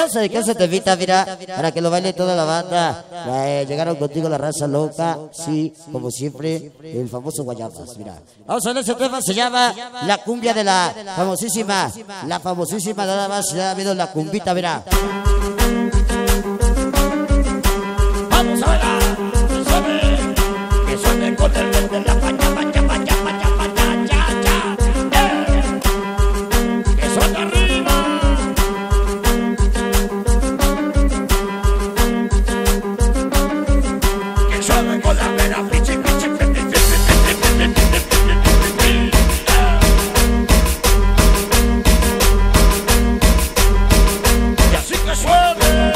vamos a dedicar ese temita, mira, para que lo baile toda la banda. Llegaron contigo la raza loca, sí, como siempre, el famoso Guayabas, mira. Vamos a ver ese tema, se llama La Cumbia de la famosísima, nada más, ya ha habido la cumbita, mira. Vamos a bailar, que suene con el de la paña, que suene arriba. Que suene con la vena, piche. Y así que suene.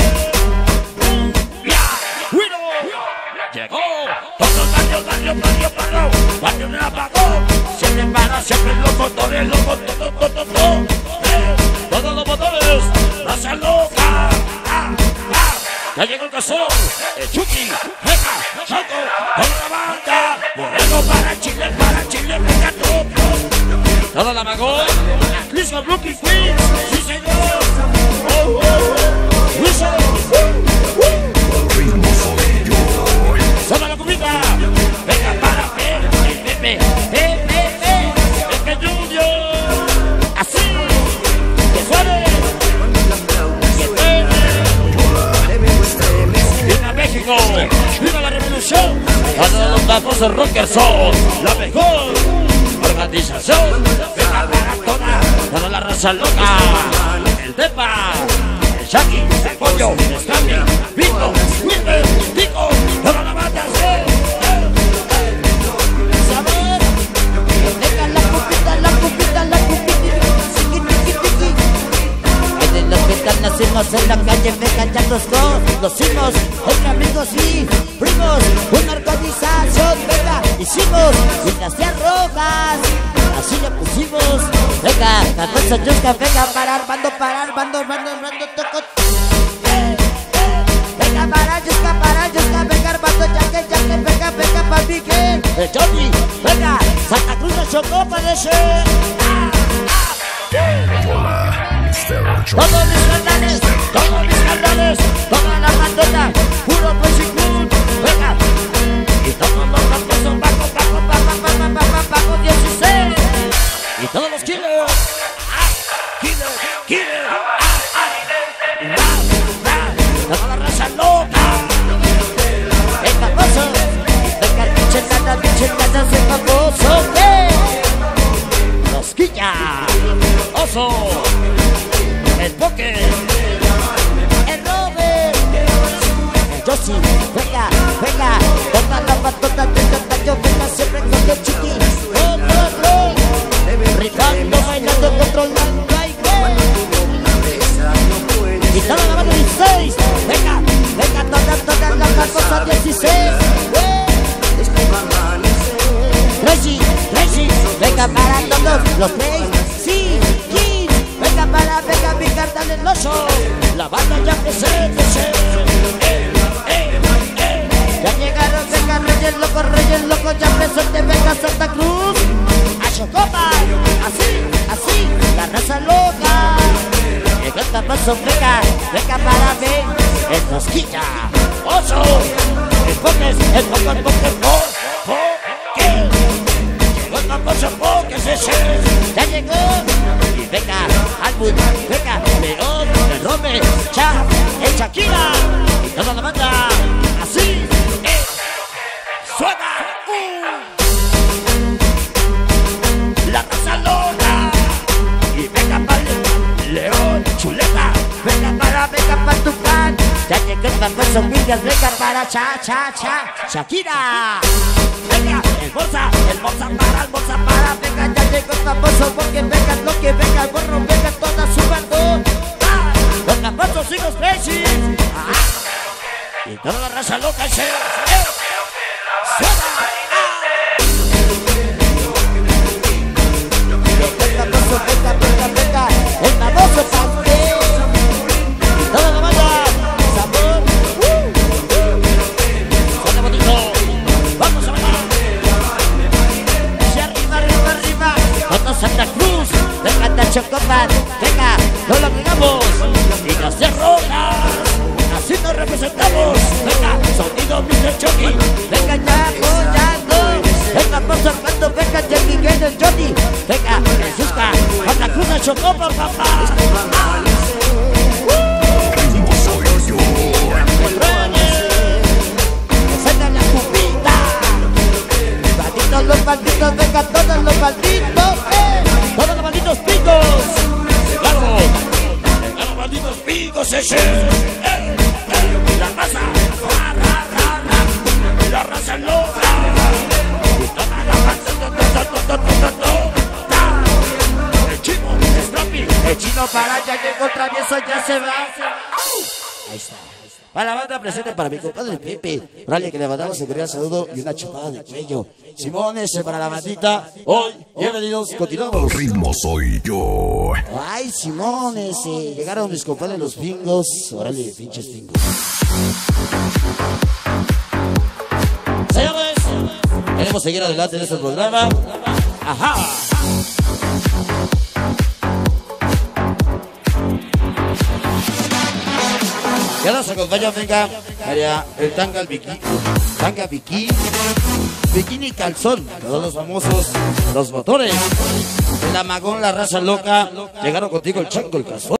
Llegó, todo el barrio me apagó. Siempre para, siempre loco, todo el loco, todo. Todos los motores, raza loca. Ya llegó el cazón, el Chucky, Jeca, Chaco, toda la banda. Moreno para Chile, venga todo. Toda la Magón, Lisco, Brooklyn, Queens, sí señor. Solo la cubita, venga para Pepe Junior, así, que suene, viva México, viva la revolución, todos los famosos rockers son la mejor organización, venga para toda la raza loca, el Depa, el Shaggy, el Pollo, el Scambi, Vito, Wilmer, Tico, toda la banda, nacimos en la calle, vengan ya los hijos, entre amigos y primos, una organización, venga, hicimos Dinastías Rojas, así le pusimos, venga, Carlos Yusca, venga, parar, bando, toco, venga, para Yusca, venga, Armando, Yaque, venga, pa' Miguel, el Johnny, venga, Santa Cruz de Chocó, parece, todos mis canales, toda la bandota, puro Club, venga, y todos los campos son bajo 16, y todos los killers, toda la raza loca, el famoso, venga, michelada, el famoso, los quilla, oso, el Poker, el Robert, el Josie, venga, toda la batota de Tayo, venga siempre con el Chiqui, rifando, bailando, controlando, y toda la banda 16, venga, toda la cosa 16, Tracy, venga para todos los Trace, sí, venga mi carnal el oso, la banda ya presente, ya llegaron, venga Reyes Loco, ya presente, venga Santa Cruz, a Chocopa, así, la raza loca, llega el tapazo, venga para ver, el Tosquilla, oso, el Poker, llegó el tapazo, ya llegó, y venga, Albud, venga, León, el Rome, el Shakira, y toda la banda, así, suena, la raza loca, y venga para León, Chuleta, venga para tu pan, ya llegó el famoso Williams, venga para Shakira, venga, el bolsa para, venga, ya llegó el famoso porque venga lo que venga, el gorro, venga toda su bando, los famosos hijos Tracy, y toda la raza loca, venga, el famoso Panteo, y toda la banda, sabor, suena bonito, vamos a bailar, y arriba, todos Santa Cruz, venga, Chocopa, venga, no lo pegamos, y nos cerró. Chocopa, papá. Los malditos, venga, todos los malditos, todos los malditos picos. Claro, venga los malditos picos, ese. La raza, la raza loca. El chino, Strappy. El chino para allá que contra eso ya se va. Ahí está. Para la banda presente para mi compadre Pepe. Rale que le mandamos un cordial saludo y una chupada de cuello. Simones para la bandita. Hoy, bienvenidos, continuamos. Ritmo soy yo. Ay, Simones, llegaron mis compadres los pingos. Órale, pinches pingos. Señores, queremos seguir adelante en este programa. Ajá. Ya nos acompaña, venga, el tanga, el bikini, tanga, bikini calzón, todos los famosos, los motores, el amagón, la raza loca, llegaron contigo el chango, el calzón.